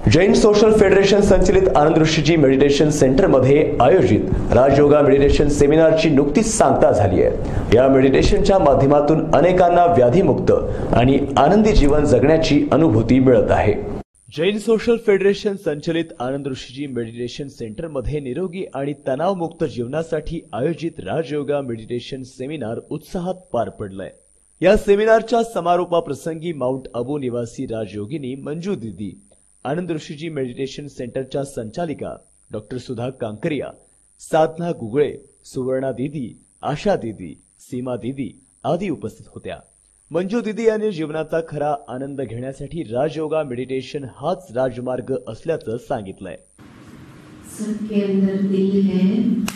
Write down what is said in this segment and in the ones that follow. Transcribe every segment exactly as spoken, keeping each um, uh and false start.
Jain social federation संचलित आनंद Rishiji meditation centre मध्ये आयोजित राजयोगा मेडिटेशन सेमिनारची नुकतीच सांगता झाली आहे। या मेडिटेशनच्या माध्यमातून अनेकांना व्याधीमुक्त आणि आनंदी जीवन जगण्याची अनुभूती मिळत आहे। जैन सोशल फेडरेशन संचलित आनंद ऋषीजी मेडिटेशन सेंटर मध्ये निरोगी आणि तणावमुक्त जीवनासाठी आयोजित राजयोगा मेडिटेशन सेमिनार उत्साहात पार पडलाय। या सेमिनारच्या समारोपाप्रसंगी माउंट आबू निवासी राजयोगिनी मंजू दीदी, आनंद ऋषीजी मेडिटेशन सेंटरच्या संचालिका डॉक्टर सुधा कांकरिया, साधना गुगळे, सुवर्णा दीदी, आशा दीदी, सीमा दीदी आदी उपस्थित होत्या। मंजू दीदी यांनी जीवनाचा खरा आनंद घेण्यासाठी राजयोगा मेडिटेशन हाच राजमार्ग असल्याचं सांगितलंय। सबके अंदर दिल है,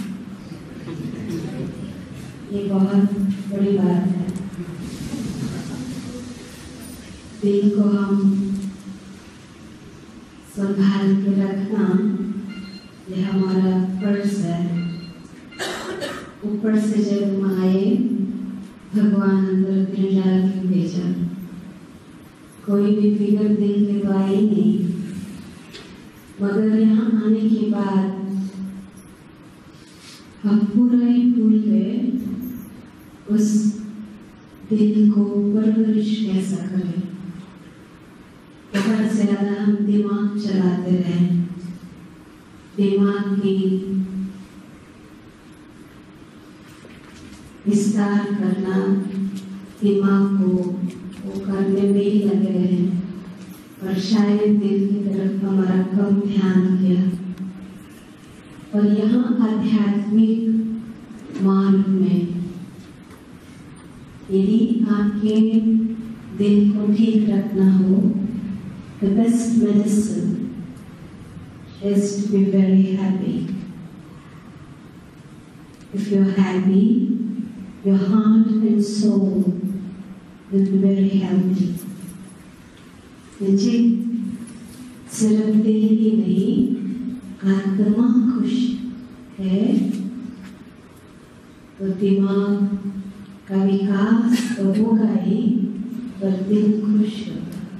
ये बहुत बड़ी बात है। दिल को हम संभाल के रखना ये हमारा फर्ज है। ऊपर से जब आए भगवान अंदर दिल डाल के भेजा, कोई भी फिगर दिल के तो आई नहीं, मगर यहाँ आने के बाद हम पूरा ही भूल गए उस दिल को परवरिश कैसा करें। बहुत ज्यादा हम दिमाग चलाते रहे, दिमाग की विस्तार करना, दिमाग को वो करने में ही लगे रहे और शायद दिल की तरफ हमारा कम ध्यान गया। और यहाँ आध्यात्मिक मार्ग में यदि आपके दिल को ठीक रखना हो, the best medicine is to be very happy. If you're happy, your heart and soul will be very healthy. जी सिर्फ दिल ही नहीं, आत्मा खुश है तो दिमाग का विकास तो होगा ही, पर दिल खुश होगा।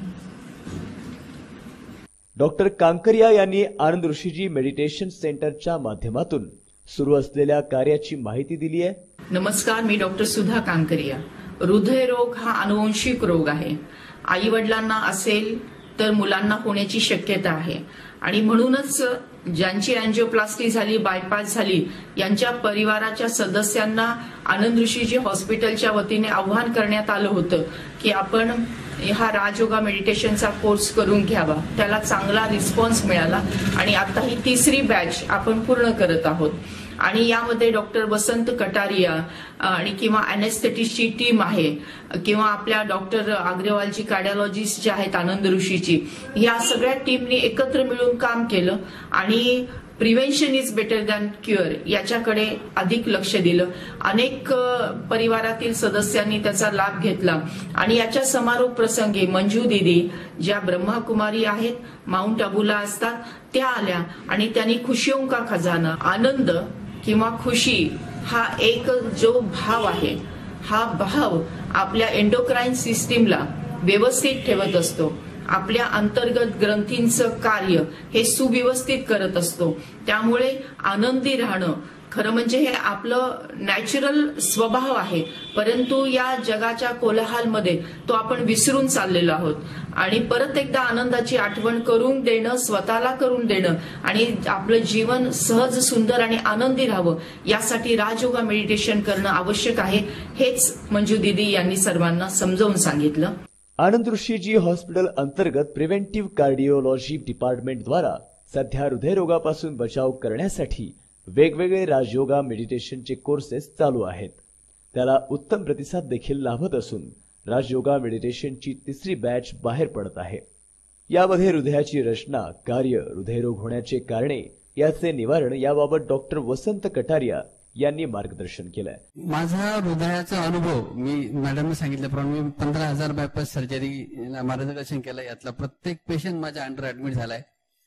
डॉक्टर कांकरिया यांनी आनंद ऋषीजी मेडिटेशन सेंटरच्या माध्यमातून सुरू असलेल्या कार्याची माहिती दिली आहे। नमस्कार, मी डॉक्टर सुधा कांकरिया। हृदयरोग हा अनुवंशिक रोग आहे। आई वडिलांना असेल तर मुलांना होण्याची शक्यता आहे आणि म्हणूनच ज्यांची अँजिओप्लास्टी झाली, बायपास झाली, यांच्या परिवाराच्या सदस्यांना आनंद ऋषीजी हॉस्पिटलच्या वतीने आव्हान करण्यात आलं होतं की आपण हा राजयोगा मेडिटेशनचा कोर्स करून घ्यावा। त्याला चांगला रिस्पॉन्स मिळाला आणि आता ही तिसरी बॅच आपण पूर्ण करत आहोत आणि यामध्ये डॉक्टर वसंत कटारिया आणि किंवा अॅनेस्थेटिस्टची टीम आहे किंवा आपल्या डॉक्टर अग्रवालजी कार्डिओलॉजिस्ट जे आहेत आनंद ऋषीची, या सगळ्या टीमनी एकत्र मिळून काम केलं आणि prevention is better than cure याच्याकडे अधिक लक्ष दिलं। अनेक परिवारातील सदस्यांनी त्याचा लाभ घेतला आणि याच्या समारोप प्रसंगी मंजू दीदी, ज्या ब्रह्माकुमारी आहेत, माउंट आबूला असतात, त्या आल्या आणि त्यांनी खुशियों का खजाना, आनंद किंवा खुशी हा एक जो भाव आहे, हा भाव आपल्या एंडोक्राइन सिस्टीमला व्यवस्थित ठेवत असतो, आपल्या अंतर्गत ग्रंथींचं कार्य हे सुव्यवस्थित करत असतो। त्यामुळे आनंदी राहणं खरं म्हणजे हे आपलं नॅचरल स्वभाव आहे, परंतु या जगाच्या कोलाहलमध्ये तो आपण विसरून चाललेलो आहोत आणि परत एकदा आनंदाची आठवण करून देणं, स्वतःला करून देणं आणि आपलं जीवन सहज, सुंदर आणि आनंदी राहावं यासाठी राजयोगा मेडिटेशन करणं आवश्यक आहे। हेच मंजू दीदी यांनी सर्वांना समजावून सांगितलं। आनंद ऋषीजी हॉस्पिटल अंतर्गत प्रिव्हेंटिव्ह कार्डिओलॉजी डिपार्टमेंट द्वारा सध्या हृदयरोगापासून बचाव करण्यासाठी वेगवेगळे राजयोगा मेडिटेशनचे कोर्सेस चालू आहेत। त्याला उत्तम प्रतिसाद देखील लाभत असून राजयोगा मेडिटेशनची तिसरी बॅच बाहेर पडत आहे। यामध्ये हृदयाची रचना, कार्य, हृदयरोग होण्याचे कारणे, याचे निवारण याबाबत डॉक्टर वसंत कटारिया यांनी मार्गदर्शन केलंय। माझा हृदयाचा अनुभव मी मॅडमने सांगितल्याप्रमाणे मी पंधरा हजार बायपास सर्जरीला मार्गदर्शन केलं। यातला प्रत्येक पेशंट माझ्या अंडर ऍडमिट झालाय।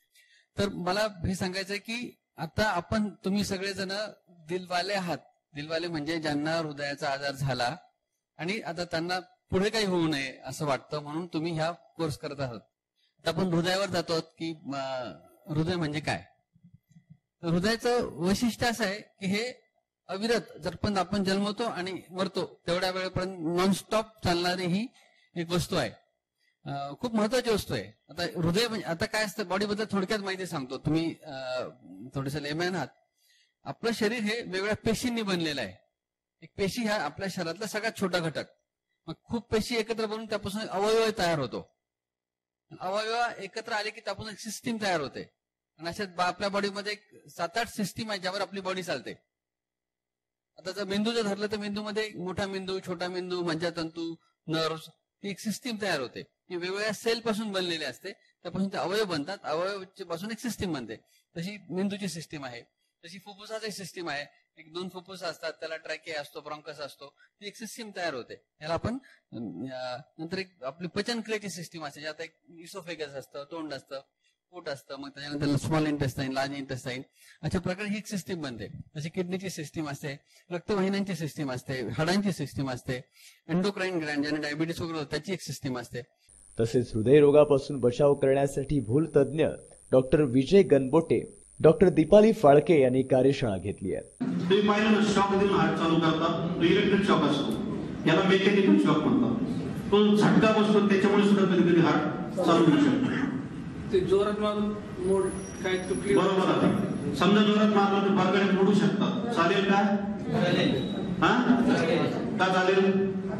तर मला हे सांगायचंय की आता आपण तुम्ही सगळेजण दिलवाले आहात। दिलवाले म्हणजे ज्यांना हृदयाचा आजार झाला आणि आता त्यांना पुढे काही होऊ नये असं वाटतं, म्हणून तुम्ही ह्या कोर्स करत आहात। तर आपण हृदयावर जातो की हृदय म्हणजे काय. हृदयाचं वैशिष्ट्य असं आहे की हे अविरत जर पण आपण जन्मतो आणि मरतो तेवढ्या वेळेपर्यंत नॉनस्टॉप चालणारी ही एक वस्तू आहे. खूप महत्वाची वस्तू आहे. आता हृदय म्हणजे आता काय असतं बॉडीबद्दल थोडक्यात माहिती सांगतो. तुम्ही थोडेसे लेमॅन आहात. आपलं शरीर हे वेगवेगळ्या पेशींनी बनलेलं आहे. एक पेशी हा आपल्या शरीरातला सगळ्यात छोटा घटक. मग खूप पेशी एकत्र बनून त्यापासून अवयव तयार होतो. अवयव एकत्र आले की त्यापासून एक सिस्टीम तयार होते. आणि अशा आपल्या बॉडीमध्ये एक सात आठ सिस्टीम आहे ज्यावर आपली बॉडी चालते. आता जर मेंदू जर धरलं तर मेंदूमध्ये मोठा मेंदू, छोटा मेंदू, मज्जातंतू, नर्व्स ही एक सिस्टीम तयार होते. ही वेगवेगळ्या सेल पासून बनलेली असते. त्यापासून ते अवयव बनतात. अवयव पासून एक सिस्टीम बनते. तशी मेंदूची सिस्टीम आहे. तशी फुफ्फुसाची सिस्टीम आहे. एक दोन फुफ्फुस असतात, त्याला ट्रॅकिया असतो, ब्रॉन्कस असतो. ती एक सिस्टीम तयार होते. याला आपण नंतर एक आपली पचनक्रियेची सिस्टीम असते ज्यात एक इसोफेगस असतं, तोंड असतं, पोट असतं, मग त्याच्यानंतर स्मॉल इंटेस्टाईन, लार्ज इंटेस्टाईन अशा प्रकारे ही एक सिस्टीम बनते. जशी किडनीची सिस्टीम असते, रक्तवाहिन्यांची सिस्टीम असते, हाडांची सिस्टीम असते, एंडोक्राईन ग्लँड ज्याने डायबिटीस वगैरे त्याची एक सिस्टीम असते. तसेच हृदयरोगापासून बचाव करण्यासाठी भूलतज्ञ डॉक्टर विजय गणबोटे, डॉक्टर दीपाली फाळके यांनी कार्यशाळा घेतली आहे. तुम्ही पाहिलं ना शॉक देऊन हार्ट चालू करतात. तो इलेक्ट्रिक शॉक असतो, याला मेकॅनिकल शॉक म्हणतात. तो झटका बसतो त्याच्यामुळे सुद्धा कधी कधी हार्ट चालू होऊ शकतो. ते जोरात मारून मोड काय चुकली बरोबर आहे. समजा जोरात मारलं तर बरगडे मोडू शकतात. चालेल का? हा का चालेल?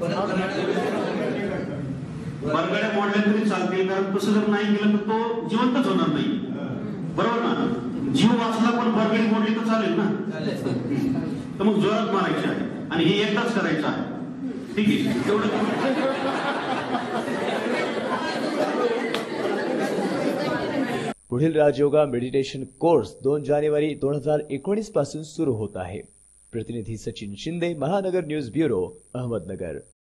बरगड्या मोडल्या तरी चालतील, कारण तसं जर नाही केलं तर तो जिवंतच होणार नाही. बरोबर ना? जीव वाचला पण बरगडी मोडली तर चालेल ना? तर मग जोरात मारायची आहे आणि हे एकदाच करायचं आहे. ठीक आहे, तेवढं. पुढील राजयोगा मेडिटेशन कोर्स दोन जानेवारी दोन हजार एकोणीस पासून सुरू होत आहे. प्रतिनिधी सचिन शिंदे, महानगर न्यूज ब्युरो, अहमदनगर.